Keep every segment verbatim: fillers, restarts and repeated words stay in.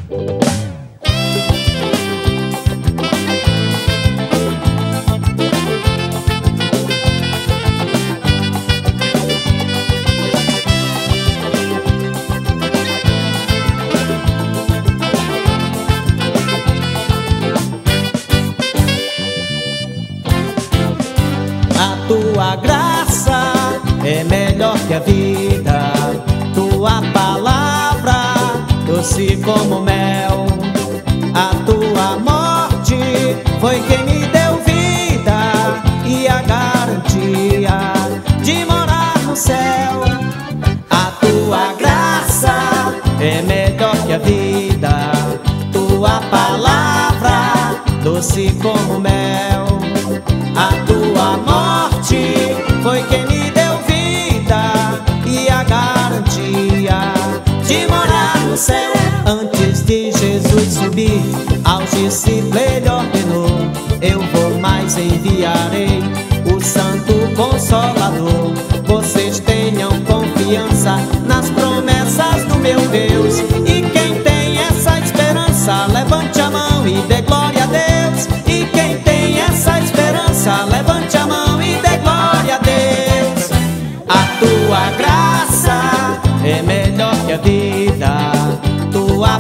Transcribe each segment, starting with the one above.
Tua graça é melhor que a vida, tua palavra doce como mel. A tua morte foi quem me deu vida e a garantia de morar no céu. A tua graça é melhor que a vida, tua palavra doce como mel. A tua morte foi quem me deu vida e a garantia de morar no céu. Antes de Jesus subir aos discípulos ele ordenou: eu vou, mas enviarei o Santo Consolador. Vocês tenham confiança nas promessas do meu Deus. E quem tem essa esperança, levante a mão e dê glória a Deus. E quem tem essa esperança, levante a mão e dê glória a Deus. A tua graça é melhor que a vida, tua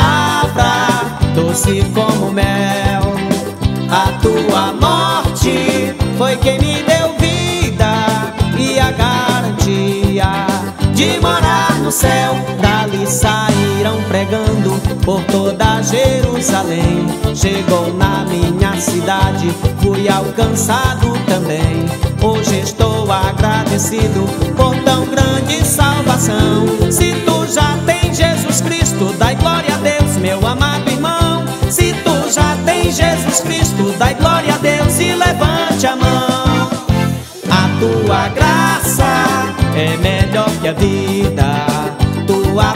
palavra doce como mel. A tua morte foi quem me deu vida e a garantia de morar no céu. Dali saíram pregando por toda Jerusalém. Chegou na minha cidade, fui alcançado também. Hoje estou agradecido por tão grande salvação. Se tu já tens Jesus Cristo, dai glória a Deus, meu amado irmão. Se tu já tens Jesus Cristo, dai glória a Deus e levante a mão. A tua graça é melhor que a vida, tua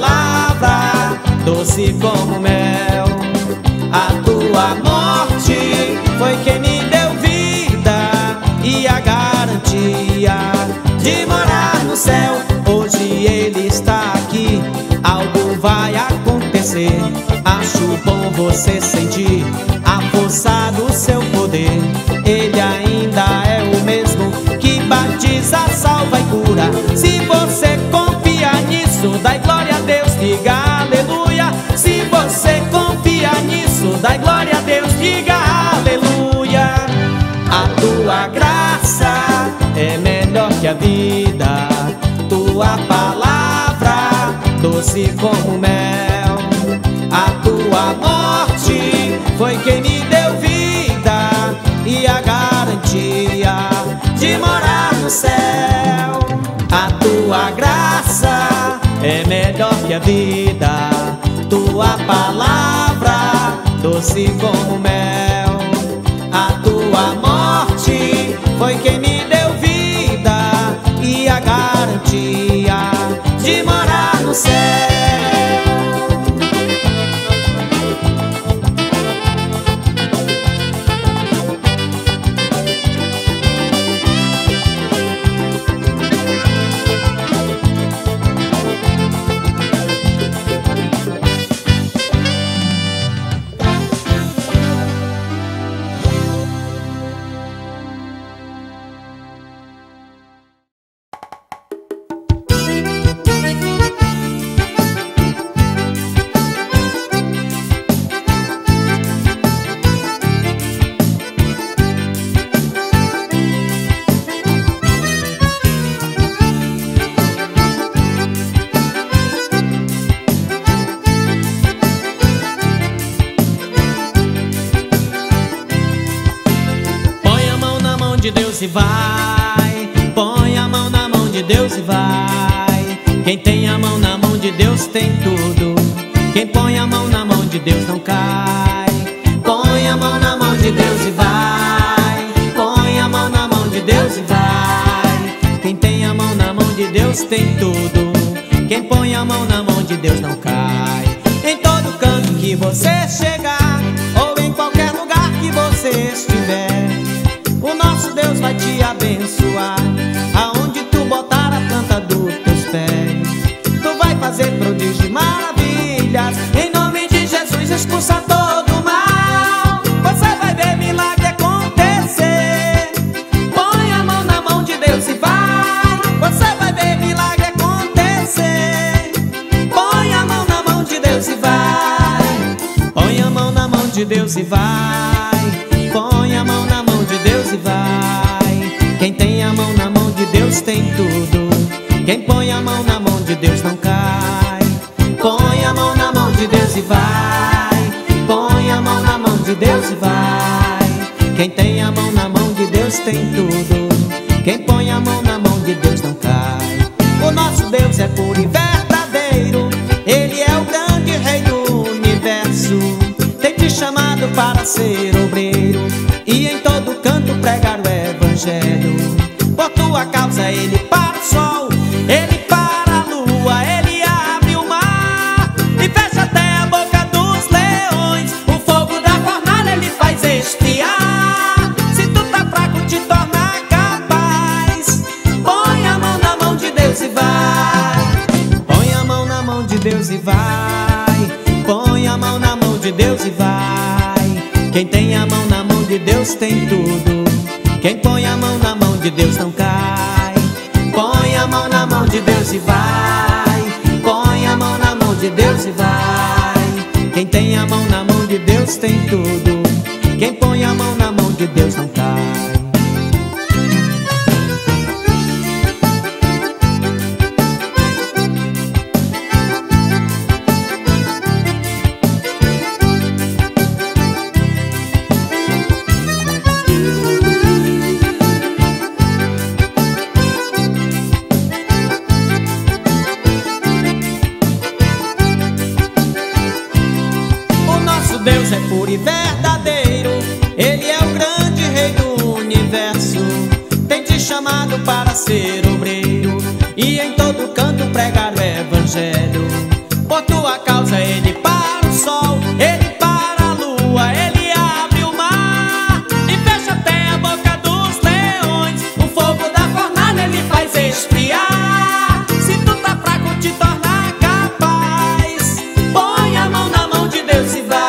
palavra doce como mel. A tua morte foi quem me deu vida e a garantia de morar no céu. Hoje ele está aqui, algo vai acontecer. Acho bom você sentir a força do seu poder. Ele ainda é o mesmo que batiza, salva e cura. Se você confia nisso, dai glória a Deus, diga aleluia. Se você confia nisso, dai glória a Deus, diga aleluia. A tua graça é melhor que a vida, tua palavra doce como mel. A tua morte foi quem me deu vida e a garantia de morar no céu. A tua graça é melhor que a vida, tua palavra doce como mel. A tua morte foi quem me deu vida e a garantia de morar no céu. E vai, põe a mão na mão de Deus e vai. Quem tem a mão na mão de Deus tem tudo. Quem põe a mão na mão de Deus não cai. Põe a mão na mão de Deus e vai. Põe a mão na mão de Deus e vai. Quem tem a mão na mão de Deus tem tudo. Quem põe a mão na mão de Deus não cai. Em todo canto que você chegar, ou em qualquer lugar que você estiver, o nosso Deus vai te abençoar. Aonde tu botar a planta dos teus pés, tu vai fazer prodígios e maravilhas. Em nome expulsa todo o mal. Você vai ver milagre acontecer. Põe a mão na mão de Deus e vai. Você vai ver milagre acontecer. Põe a mão na mão de Deus e vai. Põe a mão na mão de Deus e vai. Põe a mão na mão de Deus e vai. Quem tem a mão na mão de Deus tem tudo. Quem põe a mão na mão de Deus não cai. Põe a mão na mão de Deus e vai. Põe a mão na mão de Deus e vai. Quem tem a mão na mão de Deus tem tudo. Quem põe a mão na mão de Deus não cai. O nosso Deus é puro e verdadeiro. Ele é o grande rei do universo. Tem te chamado para ser obreiro e em todo canto pregar o evangelho. Por tua causa ele para o sol, ele para a lua, ele abre o mar e fecha até a boca dos leões. O fogo da fornalha ele faz esfriar. Se tu tá fraco te torna capaz. Põe a mão na mão de Deus e vai. Põe a mão na mão de Deus e vai. Põe a mão na mão de Deus e vai. Quem tem a mão na mão de Deus tem tudo. Quem põe a mão na mão de Deus não cai. Põe a mão na mão de Deus e vai. Põe a mão na mão de Deus e vai. Quem tem a mão na mão de Deus tem tudo. Quem põe a mão na mão de Deus não cai. Deus é puro e verdadeiro. Ele é o grande rei do universo. Tem te chamado para ser obreiro e em todo canto pregar o evangelho. Por tua causa ele para o sol, ele para a lua, ele abre o mar e fecha até a boca dos leões. O fogo da fornalha ele faz esfriar. Se tu tá fraco te torna capaz. Põe a mão na mão de Deus e vai.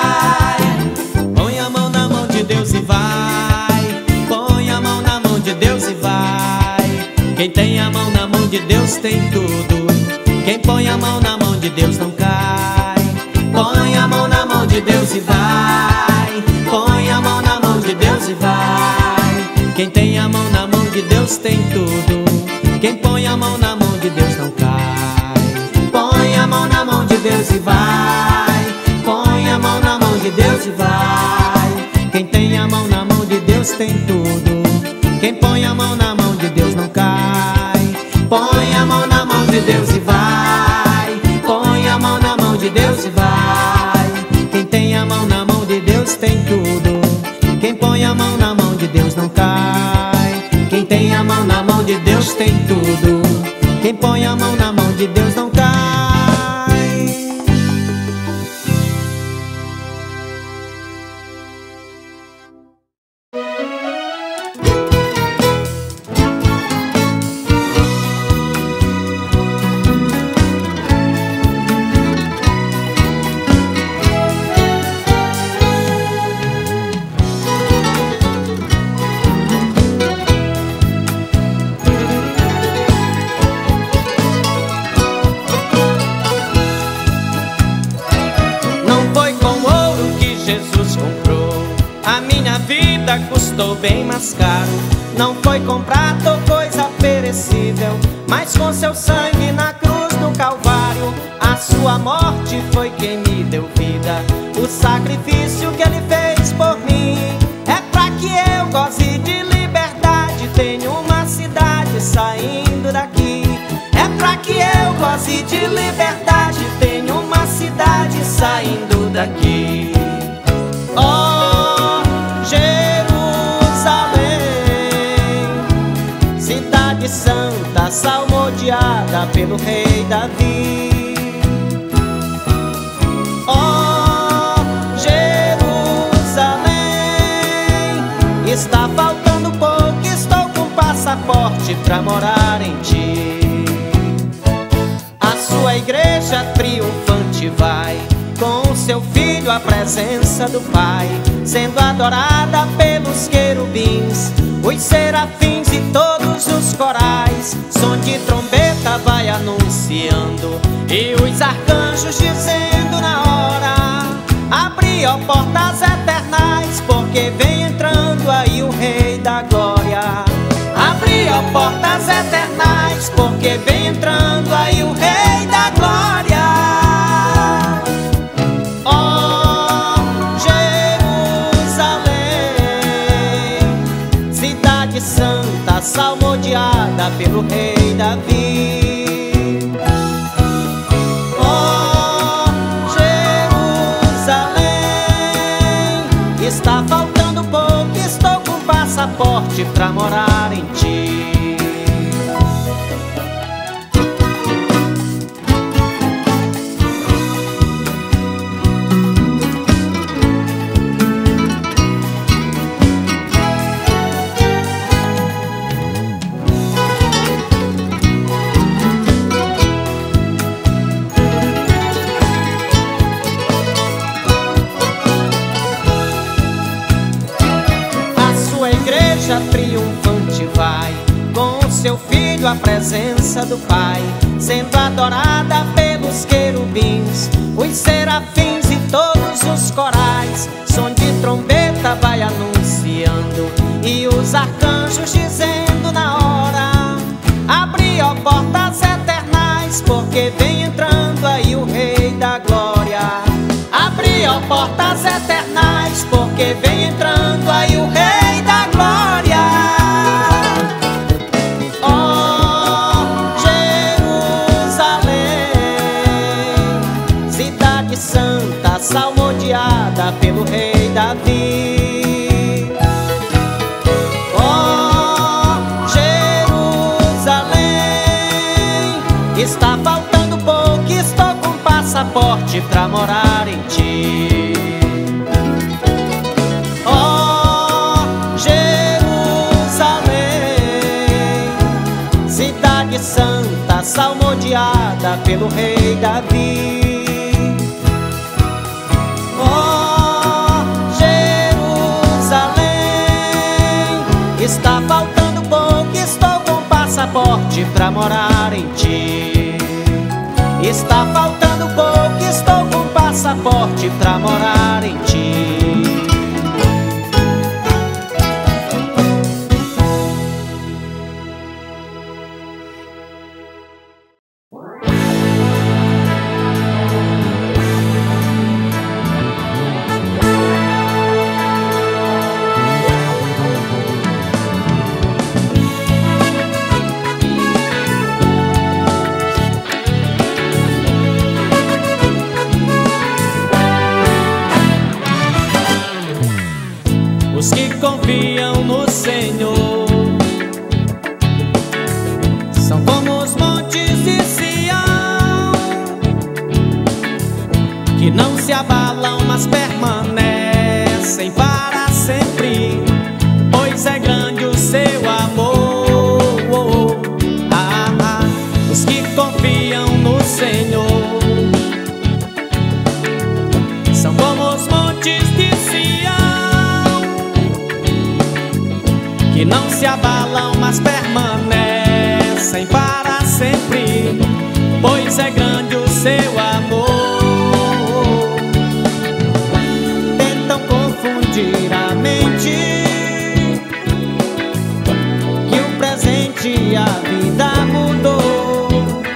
Deus e vai. Põe a mão na mão de Deus e vai. Quem tem a mão na mão de Deus tem tudo. Quem põe a mão na mão de Deus não cai. Põe a mão na mão de Deus e vai. Põe a mão na mão de Deus e vai. Quem tem a mão na mão de Deus tem tudo. Quem põe a mão na mão de Deus não cai. Põe a mão na mão de Deus e vai. Põe a mão na mão de Deus e vai. Quem tem a mão na mão de Deus tem tudo. Quem põe a mão na mão de Deus não cai. Põe a mão na mão de Deus e vai. Põe a mão na mão de Deus e vai. Quem tem a mão na mão de Deus tem tudo. Quem põe a mão na mão de Deus não cai. Quem tem a mão na mão de Deus tem tudo. Quem põe a mão na mão de Deus não cai. Custou bem mais caro. Não foi comprado ou coisa perecível, mas com seu sangue na cruz do Calvário, a sua morte foi quem me deu vida. O sacrifício que ele fez por mim é pra que eu goze de liberdade. Tenho uma cidade saindo daqui. É pra que eu goze de liberdade. Tenho uma cidade saindo daqui. Oh, Jerusalém, cidade santa, salmodiada pelo rei Davi. Oh, Jerusalém, está faltando pouco, estou com passaporte pra morar em ti. A sua igreja triunfante vai com o seu Filho à presença do Pai, sendo adorada pelos querubins, os serafins e todos os corais. Som de trombeta vai anunciando, e os arcanjos dizendo na hora: abri, ó portas eternais, porque vem entrando aí o Rei da Glória. Abri, ó portas eternais, porque vem entrando aí o Rei da Glória. Ó Jerusalém, cidade santa, salmodiada pelo Rei Davi. Ó Jerusalém, está faltando pouco, estou com passaporte pra morar em ti. Triunfante vai, com seu Filho à presença do Pai, sendo adorada pelos querubins, os serafins e todos os corais. Som de trombeta vai anunciando, e os arcanjos dizendo na hora: abri, ó portas eternais, porque vem entrando aí o Rei da Glória. Abri, ó portas eternais, porque vem entrando aí o Rei da Glória. Ó Jerusalém, cidade santa, salmodiada pelo Rei Davi. Ó Jerusalém, está faltando pouco, estou com passaporte pra morar em ti. Santa, salmodiada pelo Rei Davi. Ó Jerusalém, está faltando pouco, estou com passaporte pra morar em ti. Está faltando pouco, estou com passaporte pra morar em ti. Os que confiam no Senhor são como os montes de Sião, que não se abalam, mas permanecem para sempre, pois é grande o seu amor. Ah, ah. Os que confiam no Senhor são como os montes de Sião, que não se abalam, mas permanecem para sempre, pois é grande o seu amor. Tentam confundir a mente, que o presente e a vida mudou.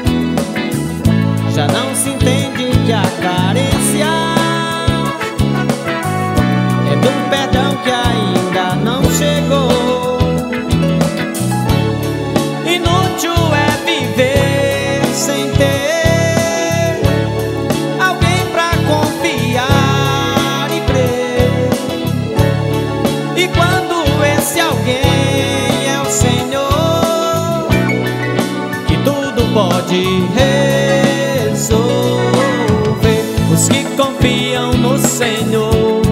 Já não se entende que a carência é do perdão que ainda não chegou. Inútil é viver sem ter alguém pra confiar e crer. E quando esse alguém é o Senhor, que tudo pode resolver. Os que confiam no Senhor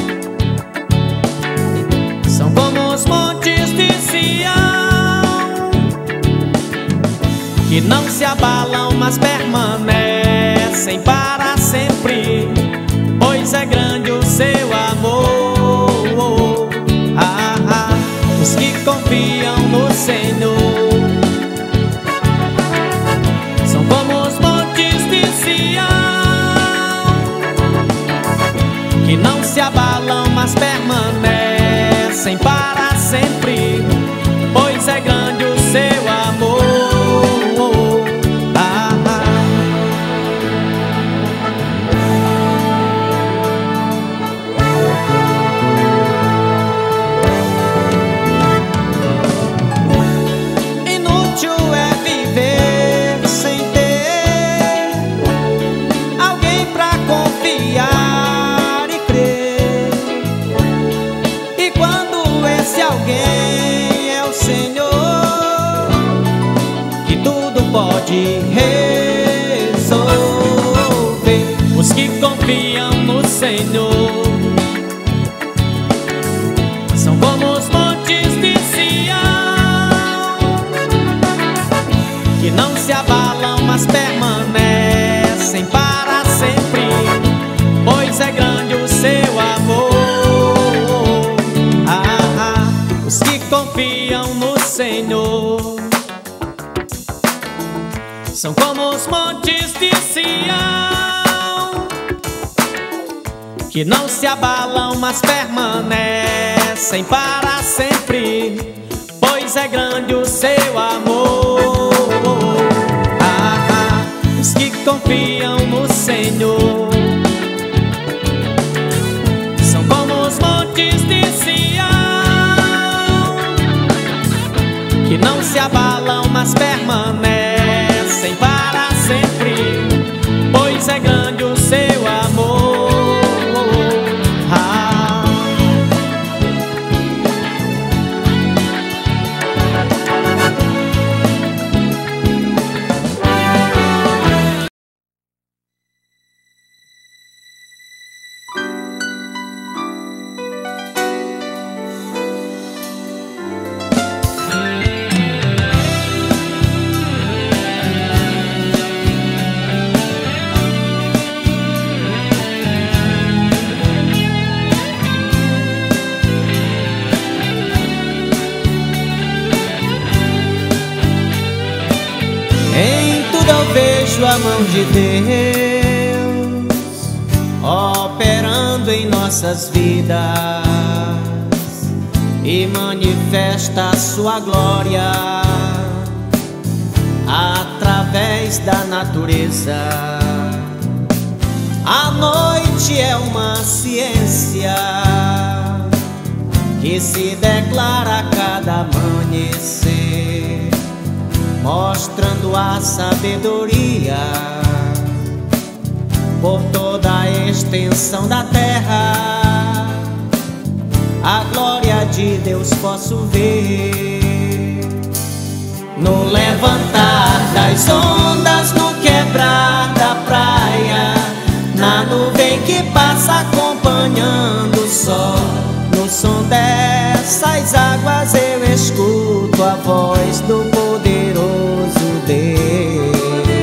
são como os montes de Sião, que não se abalam, mas permanecem para sempre, pois é grande o seu amor. Ah, ah, os que confiam no Senhor são como os montes de Sião, que não se abalam, mas permanecem para sempre, pois é grande o seu amor. Ah, ah. Inútil é viver sem ter alguém pra confiar e crer, e quando esse alguém é o Senhor, que tudo pode resolver. Os que confiam no Senhor são como os montes de Sião, que não se abalam, mas permanecem para sempre, pois é grande o seu amor. Ah, ah, os que confiam no Senhor são como os montes de Sião, que não se abalam, mas permanecem para sempre, pois é grande o seu amor. Ah, ah, os que confiam no Senhor são como os montes de Sião, que não se abalam, mas permanecem para sempre, pois é grande o seu amor. Ah. Em tudo eu vejo a mão de Deus operando em nossas vidas e manifesta a sua glória através da natureza. A noite é uma ciência que se declara a cada amanhecer, mostrando a sabedoria por toda a extensão da terra. A glória de Deus posso ver no levantar das ondas, no quebrar da praia, na nuvem que passa acompanhando o sol. No som dessas águas eu escuto a voz do poderoso Deus.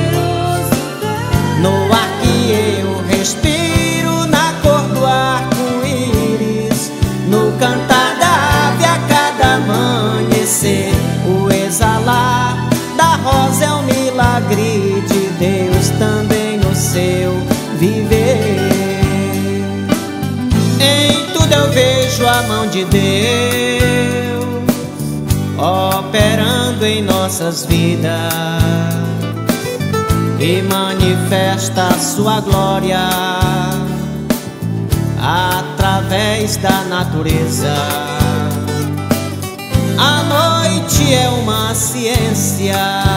No ar que eu respiro, na cor do arco-íris, no cantar da ave a cada amanhecer, o exalar da rosa é um milagre de Deus também no seu viver. Em tudo eu vejo a mão de Deus operando em nossas vidas e manifesta a sua glória através da natureza. A noite é uma ciência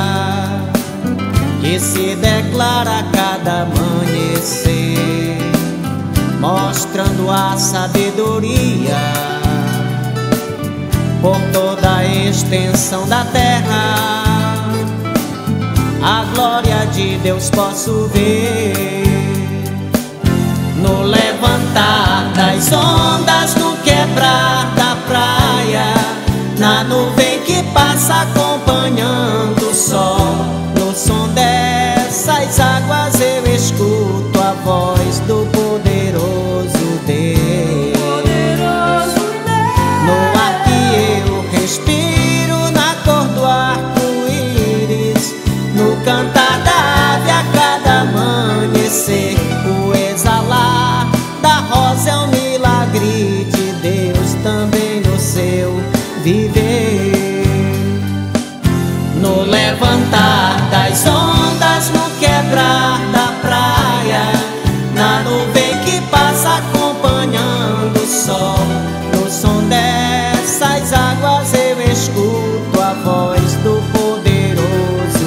que se declara a cada amanhecer, mostrando a sabedoria por toda a extensão da terra. A glória de Deus posso ver no levantar das ondas, no quebrar da praia, na nuvem que passa acompanhando o sol. No som dessas águas eu escuto a voz do poderoso amanhecer. O exalar da rosa é um milagre de Deus também no seu viver. No levantar das ondas, no quebrar da praia, na nuvem que passa acompanhando o sol, no som dessas águas eu escuto a voz do poderoso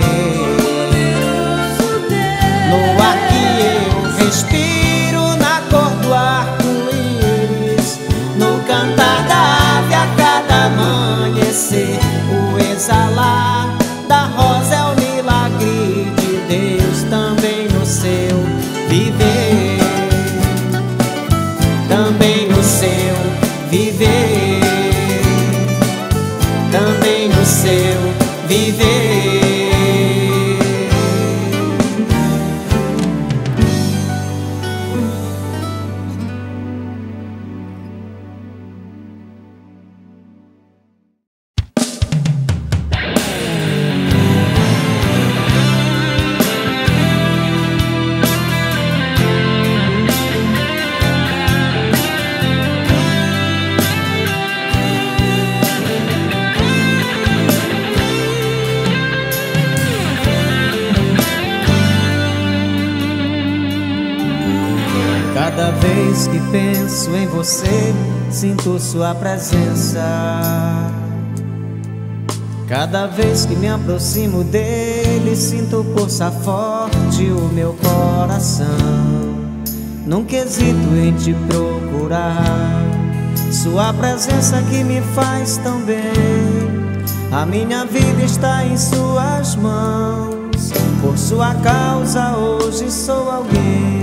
Deus. No ar que eu respiro, na cor do arco-íris, no cantar da ave a cada amanhecer. O exalar da rosa é o milagre de Deus também no seu viver. Também no seu viver. Também no seu viver. Cada vez que penso em você, sinto sua presença. Cada vez que me aproximo dele, sinto pulsar forte o meu coração. Nunca hesito em te procurar, sua presença que me faz tão bem. A minha vida está em suas mãos, por sua causa hoje sou alguém.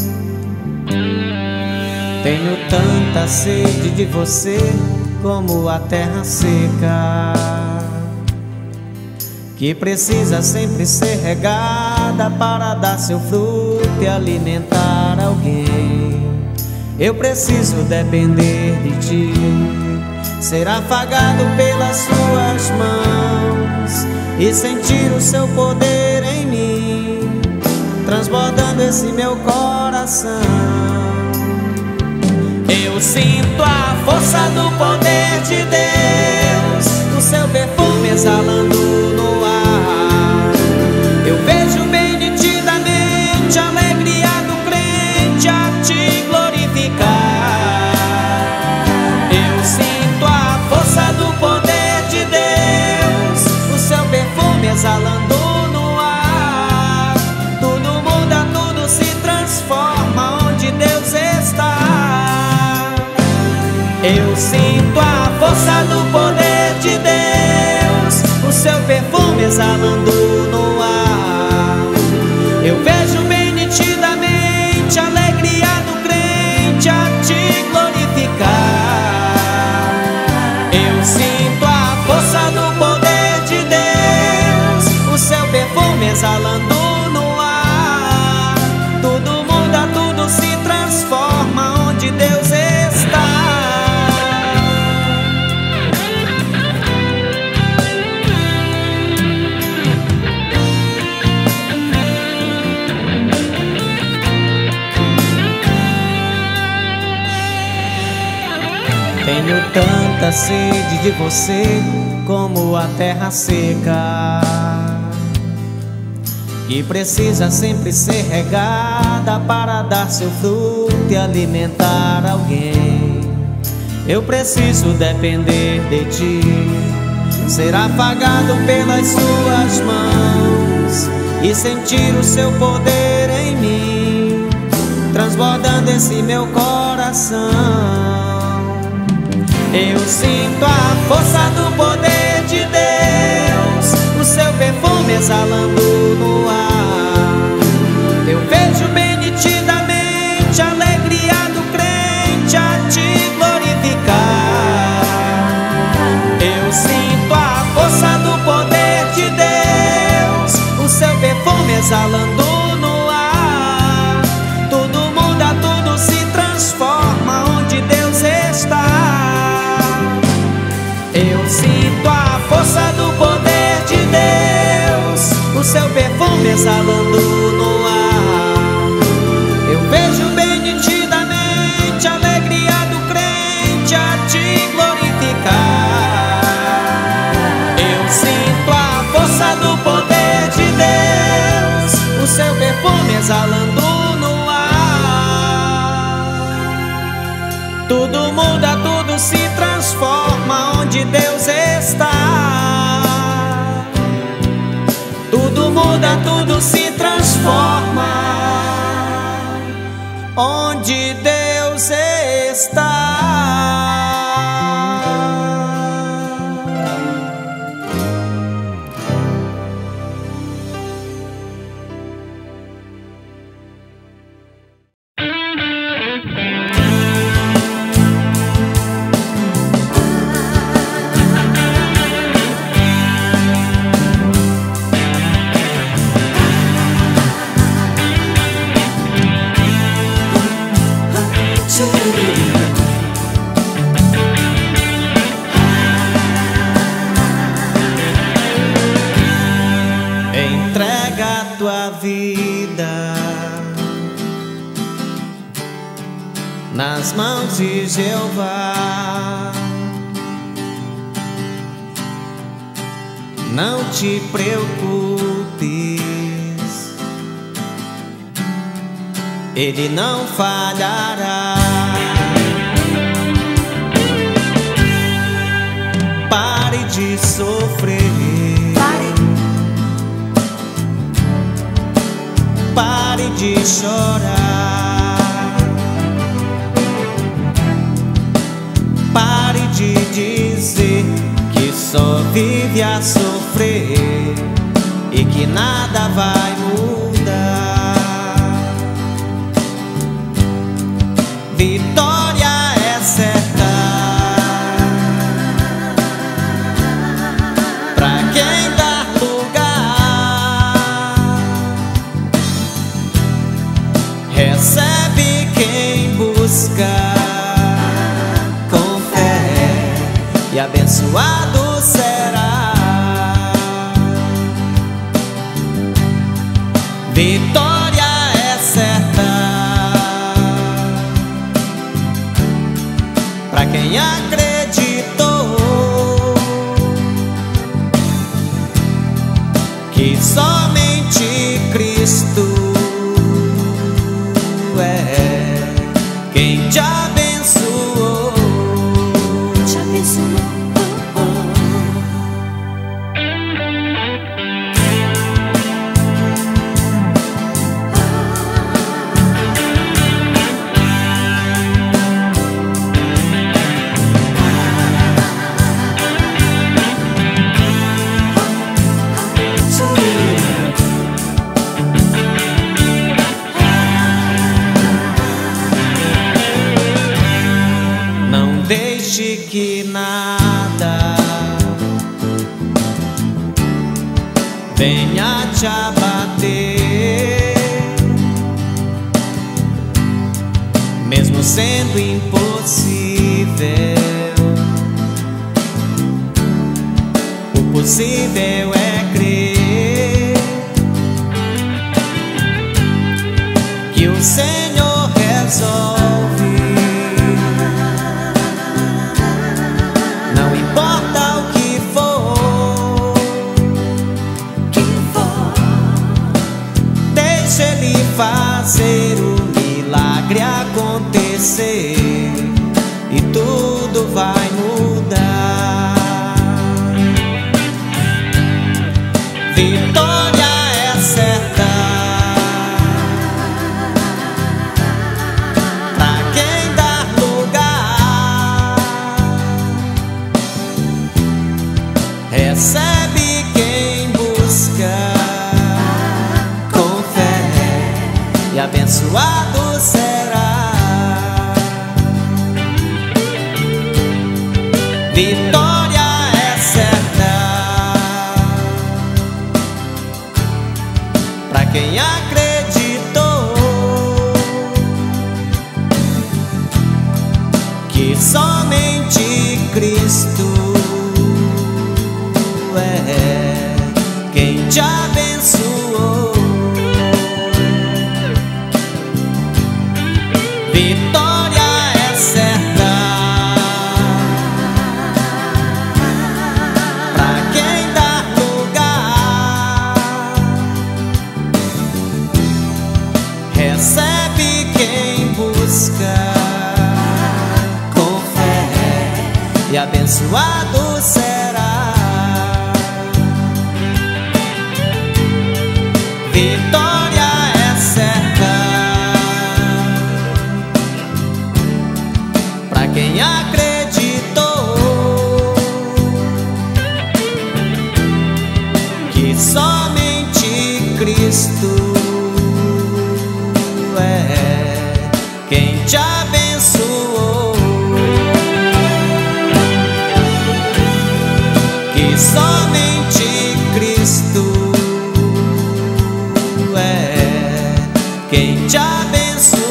Tenho tanta sede de você como a terra seca, que precisa sempre ser regada para dar seu fruto e alimentar alguém. Eu preciso depender de ti, ser afagado pelas suas mãos e sentir o seu poder em mim, transbordando esse meu coração. Eu sinto a força do poder de Deus, o seu perfume exalando no ar. Eu vejo bem nitidamente a alegria do crente a te glorificar. Eu sinto a força do poder de Deus, o seu perfume exalando no ar. Tudo muda, tudo se transforma onde Deus está. Eu sinto a força do poder de Deus, o seu perfume exalando no ar. Eu vejo bem nitidamente a alegria do crente a te glorificar. Eu sinto a força do poder de Deus, o seu perfume exalando no ar. Tudo muda, tudo se transforma onde Deus está. Tenho tanta sede de você como a terra seca, que precisa sempre ser regada para dar seu fruto e alimentar alguém. Eu preciso depender de ti, ser afagado pelas suas mãos e sentir o seu poder em mim, transbordando esse meu coração. Eu sinto a força do poder de Deus, o seu perfume exalando no ar. Eu vejo bem nitidamente a alegria do crente a te glorificar. Eu sinto a força do poder de Deus, o seu perfume exalando no ar. Tudo muda, tudo se transforma onde Deus está. Eu sinto a força do poder de Deus, o seu perfume exalando no ar. Tudo muda, tudo se transforma onde Deus está. Tudo muda, tudo se transforma onde Deus está. Entrega a tua vida nas mãos de Jeová. Não te preocupes, Ele não falhará. Pare de sofrer, pare, pare de chorar, pare de dizer que só vive a sofrer e que nada vai mudar. Vitória é certa pra quem dá lugar. Recebe quem busca com fé e abençoado será. Vitória é certa pra quem acreditou que somente Cristo é quem te abençoou. Te abençoou. Deixe que nada venha te abater, mesmo sendo impossível. O possível é crer que o Senhor resolve. Não importa o que for, que for, deixa Ele fazer o milagre acontecer e tudo vai mudar. Vitória é certa pra quem dá lugar. Recebe quem busca com fé e abençoado será. Vitória é certa pra quem acreditou que somente Cristo é quem te abençoou. Vitória é certa pra quem dá lugar. Recebe quem busca abençoado será. Vitória é certa pra quem acreditou que somente Cristo é quem te abençoou, que somente Cristo é quem te abençoou.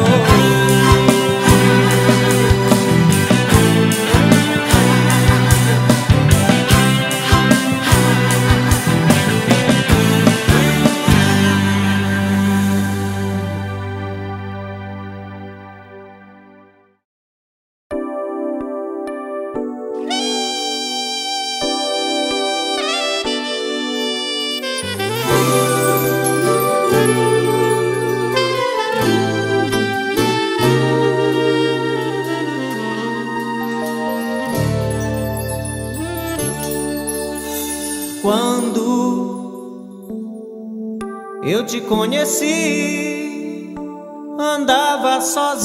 Quando eu te conheci, andava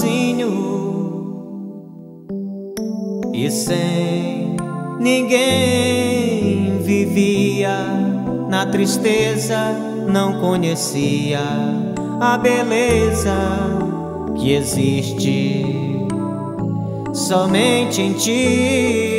sozinho e sem ninguém vivia. Na tristeza não conhecia a beleza que existe somente em ti.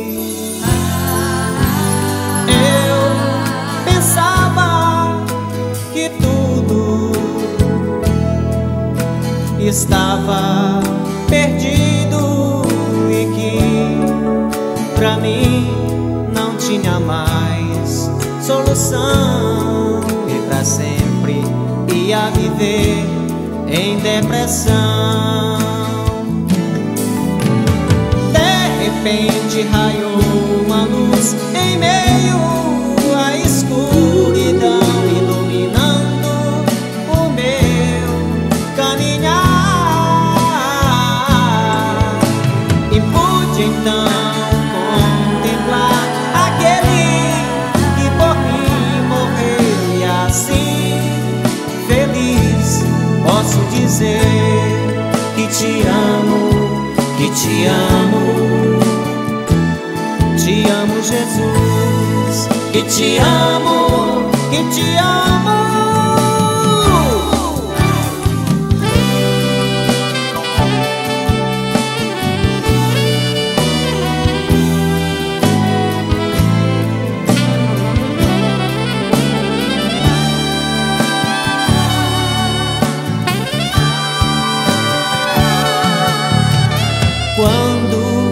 Estava perdido e que pra mim não tinha mais solução, e pra sempre ia viver em depressão. De repente raiou uma luz em meio à escuridão, iluminando o meu caminhar. Então contemplar aquele que por mim morreu, e assim feliz posso dizer que te amo, que te amo, te amo, Jesus, que te amo, que te amo. Quando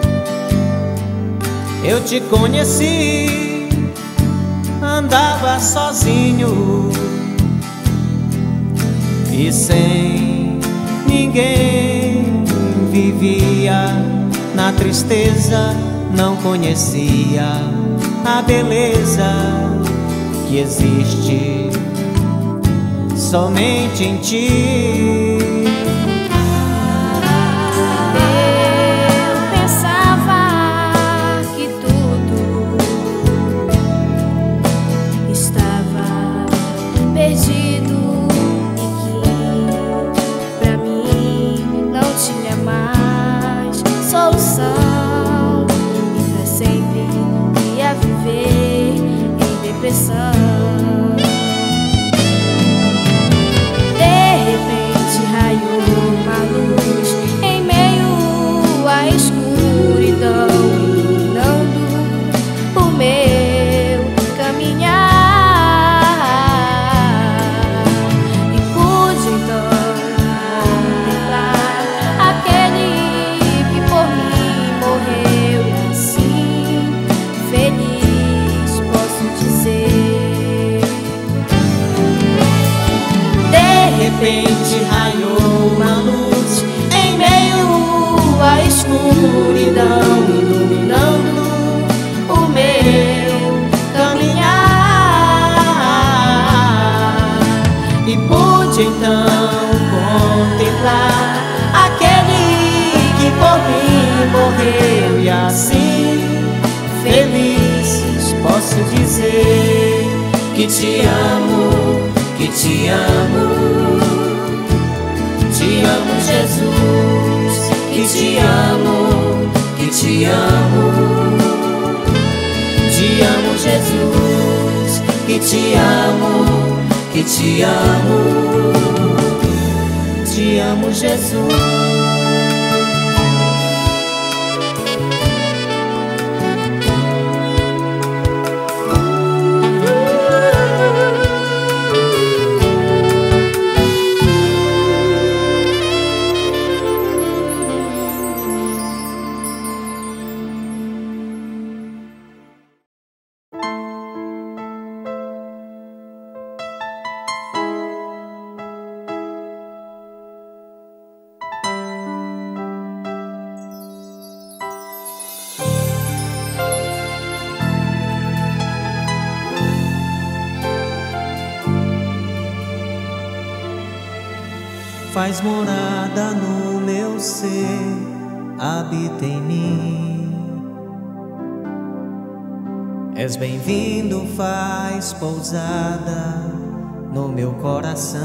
eu te conheci, andava sozinho e sem ninguém vivia. Na tristeza não conhecia a beleza que existe somente em ti. De repente amo, Jesus, que te amo, que te amo. Te amo, Jesus, que te amo, que te amo. Te amo, Jesus. Faz morada no meu ser, habita em mim. És bem-vindo, faz pousada no meu coração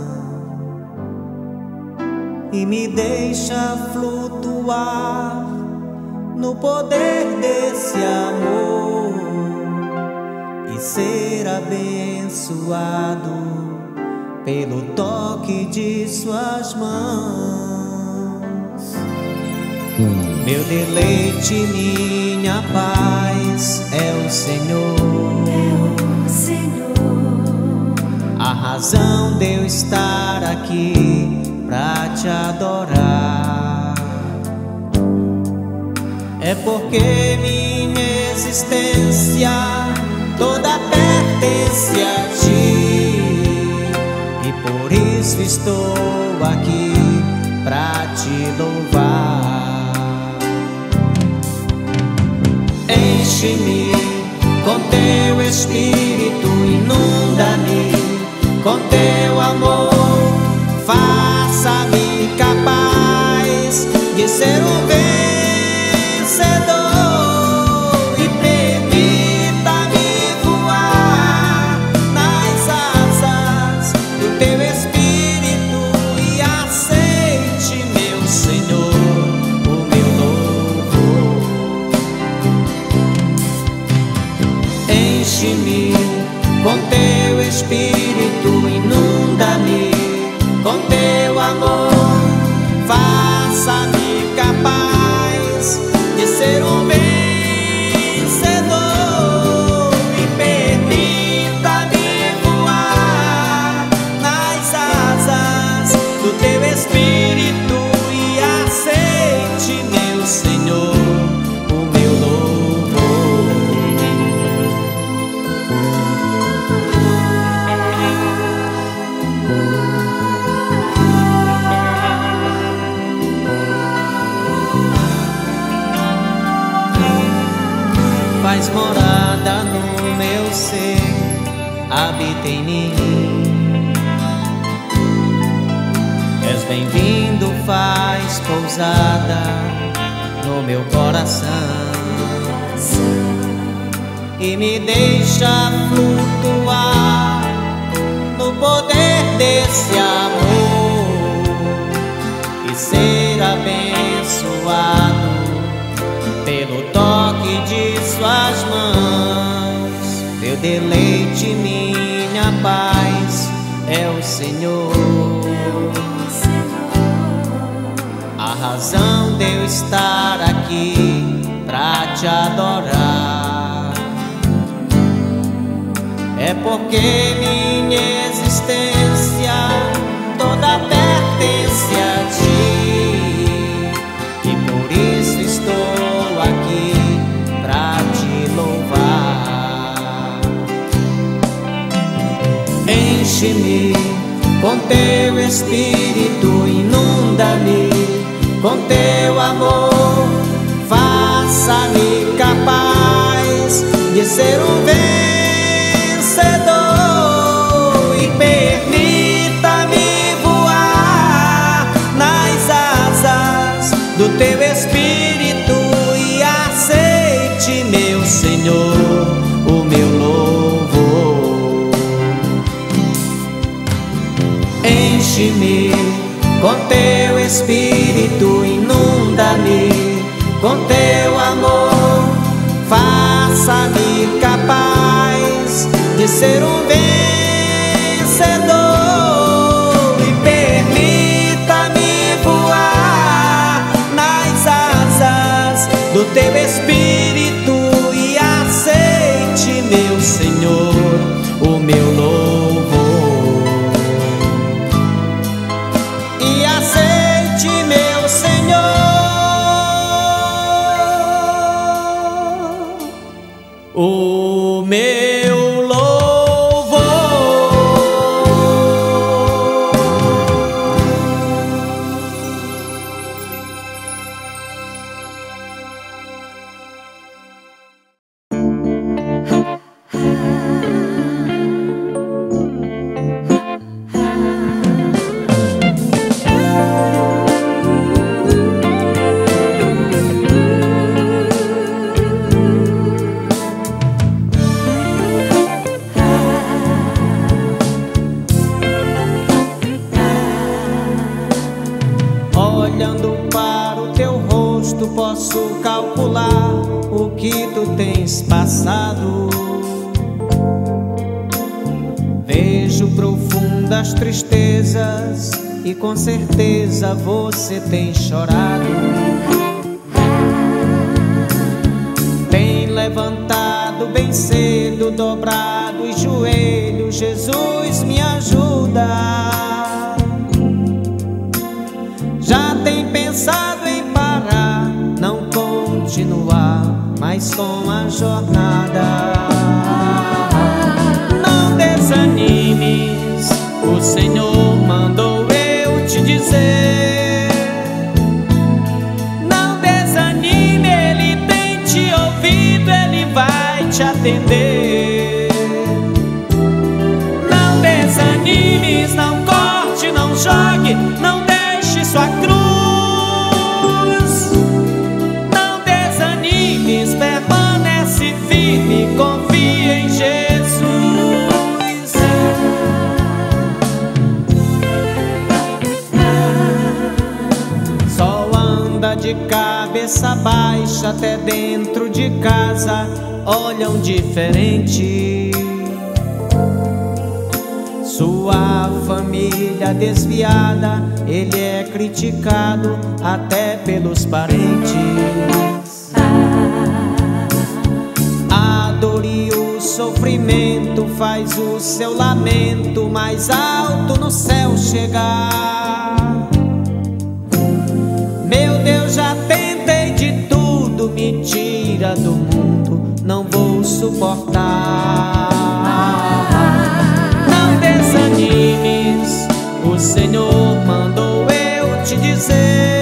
e me deixa flutuar no poder desse amor e ser abençoado pelo toque de suas mãos. Meu deleite, minha paz é o Senhor, é o Senhor. A razão de eu estar aqui pra te adorar é porque minha existência toda pertence a ti. Por isso estou aqui pra te louvar. Enche-me com teu Espírito, inunda-me com teu amor. Faça-me capaz de ser um vencedor e permita-me voar nas asas do teu Espírito e aceite, meu Senhor, o meu louvor. Enche-me com teu Espírito, inunda-me com teu amor. Faça-me capaz de ser um vencedor e permita-me voar nas asas do teu Espírito e aceite, meu Senhor, o meu louvor. Faz morada no meu ser, habita em mim. És bem-vindo, faz pousada no meu coração e me deixa flutuar no poder desse amor e ser abençoado pelo toque de suas mãos. Meu deleite, minha paz é o Senhor, a razão de eu estar aqui pra te adorar é porque minha existência toda pertence a ti e por isso estou aqui pra te louvar. Enche-me com teu Espírito, inunda-me com teu amor. Faça-me capaz de ser um vencedor e permita-me voar nas asas do teu Espírito e aceite, meu Senhor, o meu louvor. Enche-me com teu Espírito inunda-me com teu amor, faça-me capaz de ser um vencedor e permita-me voar nas asas do teu Espírito e aceite, meu Senhor, o meu louvor. E aceite, meu Senhor, o meu louvor. Olhando para o teu rosto, posso calcular o que tu tens passado. Vejo profundas tristezas e com certeza você tem chorado. Tem levantado bem cedo, dobrado os joelhos, Jesus me ajuda. Já tem pensado em parar, não continuar mais com a jornada. Não desanimes, o Senhor mandou eu te dizer. Não desanime, Ele tem te ouvido, Ele vai te atender. Não desanimes, não corte, não jogue, não sua cruz. Não desanimes, permanece firme, confia em Jesus. Só anda de cabeça baixa, até dentro de casa olham diferente. Sua família desviada, ele é criticado até pelos parentes. A dor e o sofrimento faz o seu lamento mais alto no céu chegar. Meu Deus, já tentei de tudo, me tira do mundo, não vou suportar. Desanimes, o Senhor mandou eu te dizer.